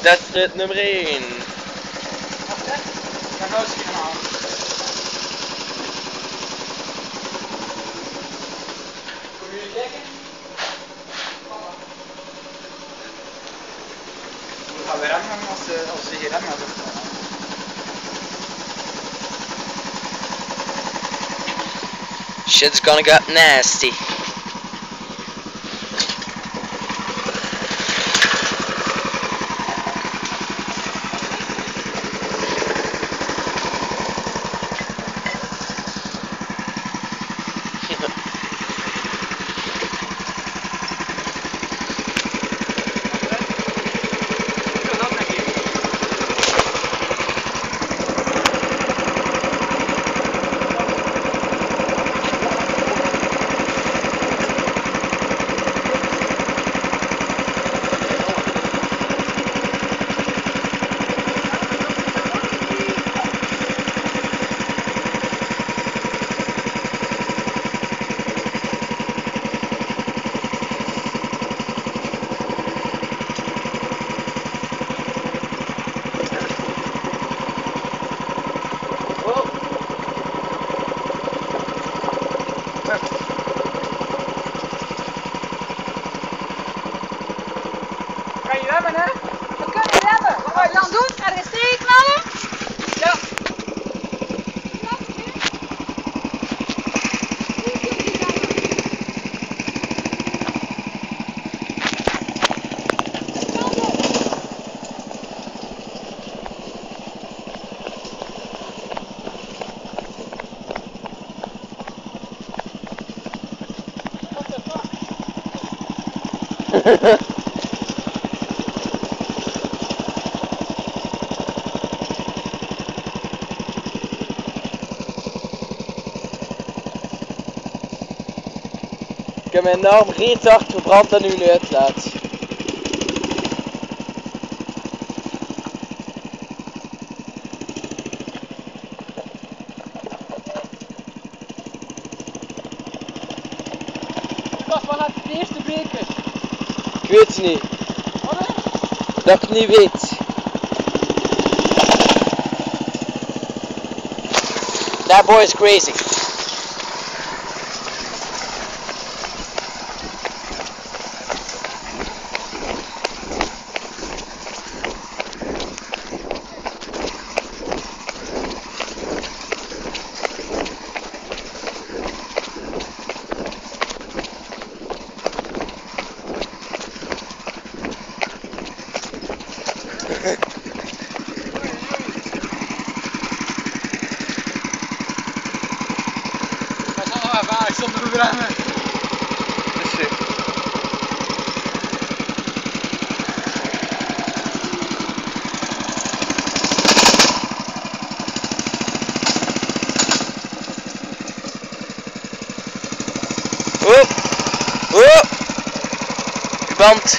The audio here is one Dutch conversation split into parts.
Testrit nummer 1. Dan gaan ze gaan halen. Kom jullie kijken? We gaan weer remmen als ze geen remmen hebben. Shit's gonna get nasty. Kan je remmen, hè? We kunnen remmen. Wat we dan doen? Ergens tegenknallen? Ja. Ik heb mijn enorm retard verbrand aan uw uitlaat. Wat had de eerste beker? Ik weet het niet. Wat? Dat ik het niet weet. That boy is crazy. Ik stond er weer aan. Oh! Oh! Je band.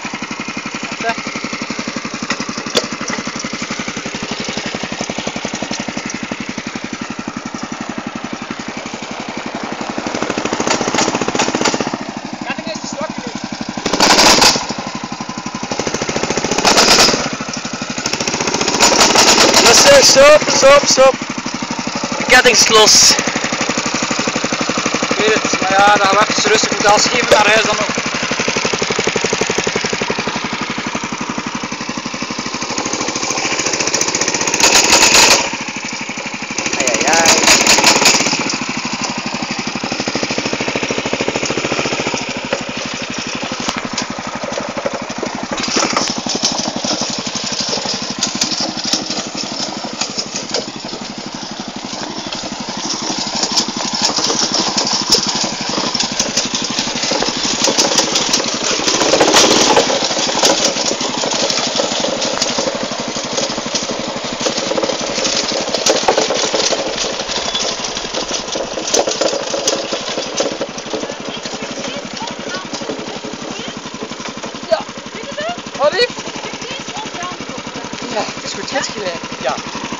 Stop. De ketting is los. Ik weet het, maar ja, dan gaan we even rustig moeten afgeven naar huis dan nog. Wat lief? Ja, het is goed, het is gelijk. Ja.